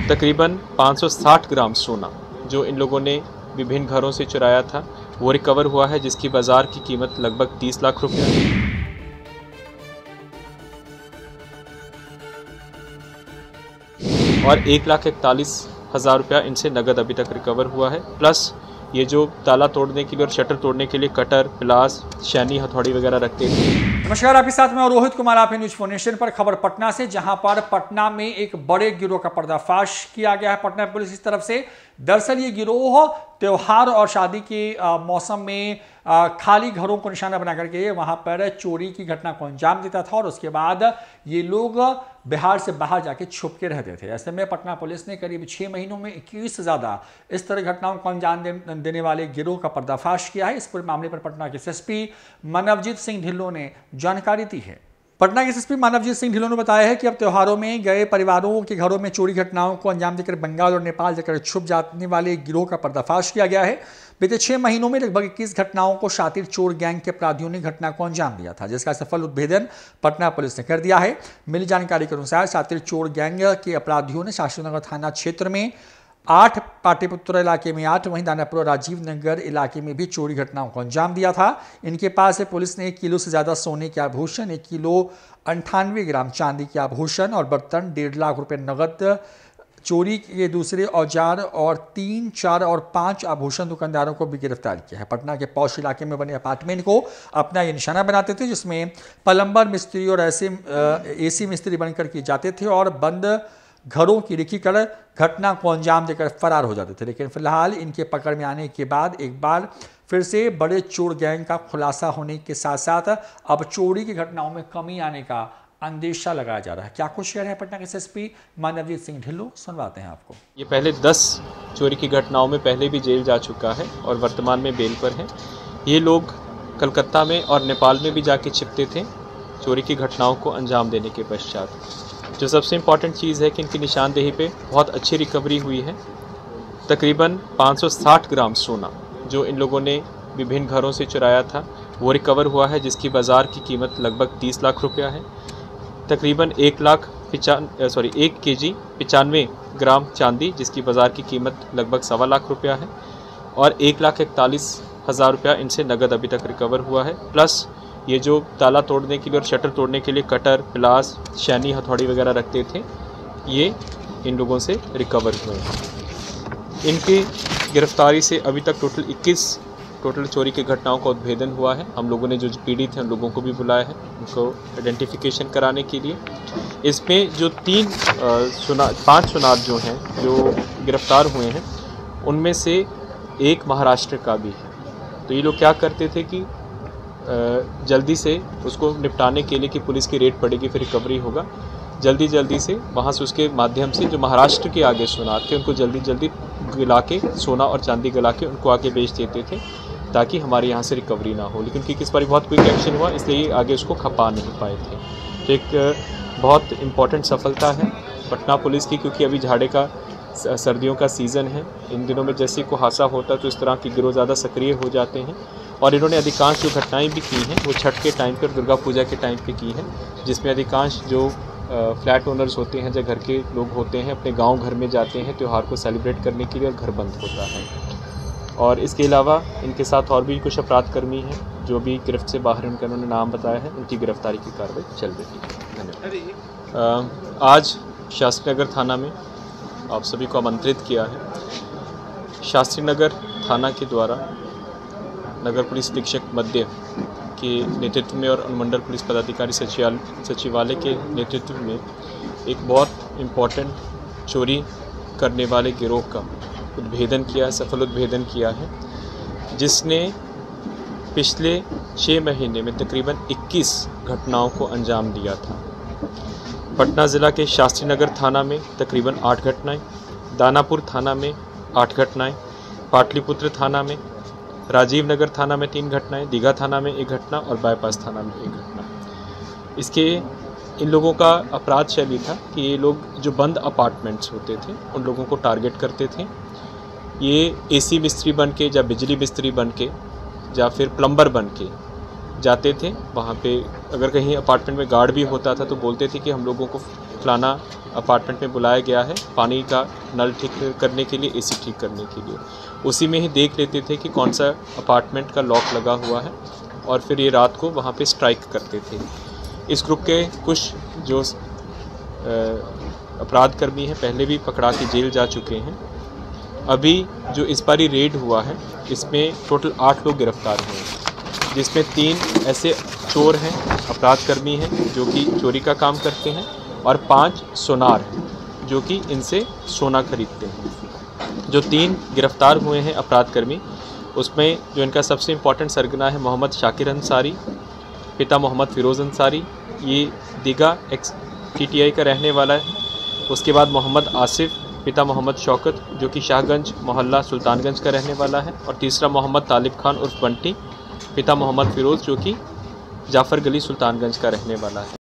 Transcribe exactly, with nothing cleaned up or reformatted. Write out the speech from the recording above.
तकरीबन पाँच सौ साठ ग्राम सोना जो इन लोगों ने विभिन्न घरों से चुराया था वो रिकवर हुआ है, जिसकी बाजार की कीमत लगभग तीस लाख रुपया है। और एक लाख इकतालीस हज़ार रुपया इनसे नगद अभी तक रिकवर हुआ है। प्लस ये जो ताला तोड़ने के लिए और शटर तोड़ने के लिए कटर, प्लास, शैनी, हथौड़ी वगैरह रखते थे। नमस्कार, आपके साथ मैं रोहित कुमार, आप न्यूज फोनेशन पर। खबर पटना से, जहां पर पटना में एक बड़े गिरोह का पर्दाफाश किया गया है पटना पुलिस की तरफ से। दरअसल ये गिरोह त्योहार और शादी के आ, मौसम में आ, खाली घरों को निशाना बना करके वहां पर चोरी की घटना को अंजाम देता था और उसके बाद ये लोग बिहार से बाहर जाके छुप के रहते थे। ऐसे में पटना पुलिस ने करीब छह महीनों में इक्कीस से ज्यादा इस तरह घटनाओं को अंजाम दे, देने वाले गिरोह का पर्दाफाश किया है। इस पूरे मामले पर पटना के एसएसपी मानवजीत सिंह ढिल्लों ने जानकारी दी है। पटना के एसएसपी मानवजीत सिंह ढिल्लों ने बताया है कि अब त्योहारों में गए परिवारों के घरों में चोरी घटनाओं को अंजाम देकर बंगाल और नेपाल जाकर छुप जाने वाले गिरोह का पर्दाफाश किया गया है। बीते छह महीनों में लगभग इक्कीस घटनाओं को शातिर चोर गैंग के अपराधियों ने घटना को अंजाम दिया था, जिसका सफल उद्भेदन पटना पुलिस ने कर दिया है। मिली जानकारी के अनुसार शातिर चोर गैंग के अपराधियों ने शास्त्रीनगर थाना क्षेत्र में आठ, पाटलिपुत्र इलाके में आठ, वहीं दानापुर और राजीव नगर इलाके में भी चोरी घटनाओं को अंजाम दिया था। इनके पास से पुलिस ने एक किलो से ज्यादा सोने के आभूषण, एक किलो अंठानवे ग्राम चांदी के आभूषण और बर्तन, डेढ़ लाख रुपए नगद, चोरी के दूसरे औजार और तीन, चार और पांच आभूषण दुकानदारों को भी गिरफ्तार किया है। पटना के पौष इलाके में बने अपार्टमेंट को अपना ये निशाना बनाते थे, जिसमें प्लम्बर मिस्त्री और ऐसे एसी मिस्त्री बनकर के जाते थे और बंद घरों की रिक्की कर घटना को अंजाम देकर फरार हो जाते थे। लेकिन फिलहाल इनके पकड़ में आने के बाद एक बार फिर से बड़े चोर गैंग का खुलासा होने के साथ साथ अब चोरी की घटनाओं में कमी आने का अंदेशा लगाया जा रहा है। क्या कुछ कह रहे हैं पटना के एसएसपी मानवजीत सिंह ढिल्लों, सुनवाते हैं आपको। ये पहले दस चोरी की घटनाओं में पहले भी जेल जा चुका है और वर्तमान में बेल पर है। ये लोग कलकत्ता में और नेपाल में भी जाके छिपते थे चोरी की घटनाओं को अंजाम देने के पश्चात। जो सबसे इम्पॉर्टेंट चीज़ है कि इनकी निशानदेही पे बहुत अच्छी रिकवरी हुई है। तकरीबन पाँच सौ साठ ग्राम सोना जो इन लोगों ने विभिन्न घरों से चुराया था वो रिकवर हुआ है, जिसकी बाज़ार की कीमत लगभग तीस लाख रुपया है। तकरीबन एक लाख पिचान सॉरी एक के जी पचानवे ग्राम चांदी, जिसकी बाज़ार की कीमत लगभग सवा लाख रुपया है। और एक लाख इकतालीस हज़ार रुपया इनसे नगद अभी तक रिकवर हुआ है। प्लस ये जो ताला तोड़ने के लिए और शटर तोड़ने के लिए कटर, प्लास, शैनी, हथौड़ी वगैरह रखते थे, ये इन लोगों से रिकवर हुए हैं। इनकी गिरफ्तारी से अभी तक टोटल इक्कीस टोटल चोरी की घटनाओं का उद्भेदन हुआ है। हम लोगों ने जो पीड़ित हैं उन लोगों को भी बुलाया है उनको आइडेंटिफिकेशन कराने के लिए। इसमें जो तीन सुना पाँच सुनार जो हैं जो गिरफ्तार हुए हैं उनमें से एक महाराष्ट्र का भी है। तो ये लोग क्या करते थे कि जल्दी से उसको निपटाने के लिए कि पुलिस की रेड पड़ेगी फिर रिकवरी होगा, जल्दी जल्दी से वहाँ से उसके माध्यम से जो महाराष्ट्र के आगे सुनार थे उनको जल्दी जल्दी गला के सोना और चांदी गला के उनको आगे बेच देते थे ताकि हमारे यहाँ से रिकवरी ना हो। लेकिन क्योंकि इस बार बहुत क्विक एक्शन हुआ इसलिए आगे उसको खपा नहीं पाए थे। तो एक बहुत इम्पॉर्टेंट सफलता है पटना पुलिस की, क्योंकि अभी झाड़े का सर्दियों का सीज़न है। इन दिनों में जैसे कुहासा होता है तो इस तरह के गिरोह ज़्यादा सक्रिय हो जाते हैं और इन्होंने अधिकांश जो घटनाएं भी की हैं वो छठ के टाइम पर, दुर्गा पूजा के टाइम पे की हैं, जिसमें अधिकांश जो फ्लैट ओनर्स होते हैं, जो घर के लोग होते हैं, अपने गांव घर में जाते हैं त्यौहार को सेलिब्रेट करने के लिए और घर बंद होता है। और इसके अलावा इनके साथ और भी कुछ अपराधकर्मी हैं जो भी गिरफ्त से बाहर, उनका उन्होंने नाम बताया है, उनकी गिरफ्तारी की कार्रवाई चल रही है। धन्यवाद। आज शास्त्रीनगर थाना में आप सभी को आमंत्रित किया है। शास्त्रीनगर थाना के द्वारा नगर पुलिस अधीक्षक मध्य के नेतृत्व में और अनुमंडल पुलिस पदाधिकारी सचिवालय सचिवालय के नेतृत्व में एक बहुत इम्पोर्टेंट चोरी करने वाले गिरोह का उद्भेदन किया, सफल उद्भेदन किया है, जिसने पिछले छः महीने में तकरीबन इक्कीस घटनाओं को अंजाम दिया था। पटना ज़िला के शास्त्रीनगर थाना में तकरीबन आठ घटनाएं, दानापुर थाना में आठ घटनाएं, पाटलिपुत्र थाना में, राजीव नगर थाना में तीन घटनाएं, दीघा थाना में एक घटना और बाईपास थाना में एक घटना। इसके इन लोगों का अपराध शैली था कि ये लोग जो बंद अपार्टमेंट्स होते थे उन लोगों को टारगेट करते थे। ये एसी मिस्त्री बन के या बिजली मिस्त्री बन के या फिर प्लम्बर बन के जाते थे। वहाँ पे अगर कहीं अपार्टमेंट में गार्ड भी होता था तो बोलते थे कि हम लोगों को फलाना अपार्टमेंट में बुलाया गया है पानी का नल ठीक करने के लिए, एसी ठीक करने के लिए। उसी में ही देख लेते थे कि कौन सा अपार्टमेंट का लॉक लगा हुआ है और फिर ये रात को वहाँ पे स्ट्राइक करते थे। इस ग्रुप के कुछ जो अपराध कर्मी हैं पहले भी पकड़ा के जेल जा चुके हैं। अभी जो इस बारी रेड हुआ है इसमें टोटल आठ लोग गिरफ्तार हुए हैं, जिसमें तीन ऐसे चोर हैं, अपराध कर्मी हैं जो कि चोरी का काम करते हैं, और पांच सोनार हैं जो कि इनसे सोना खरीदते हैं। जो तीन गिरफ्तार हुए हैं अपराध कर्मी, उसमें जो इनका सबसे इम्पोर्टेंट सरगना है मोहम्मद शाकिर अंसारी, पिता मोहम्मद फ़िरोज़ अंसारी, ये दीघा एक्स टीटीआई का रहने वाला है। उसके बाद मोहम्मद आसिफ, पिता मोहम्मद शौकत जो कि शाहगंज मोहल्ला सुल्तानगंज का रहने वाला है, और तीसरा मोहम्मद तालिब खान उर्फ बंटी, पिता मोहम्मद फ़िरोज़ जो कि जाफ़र गली सुल्तानगंज का रहने वाला है।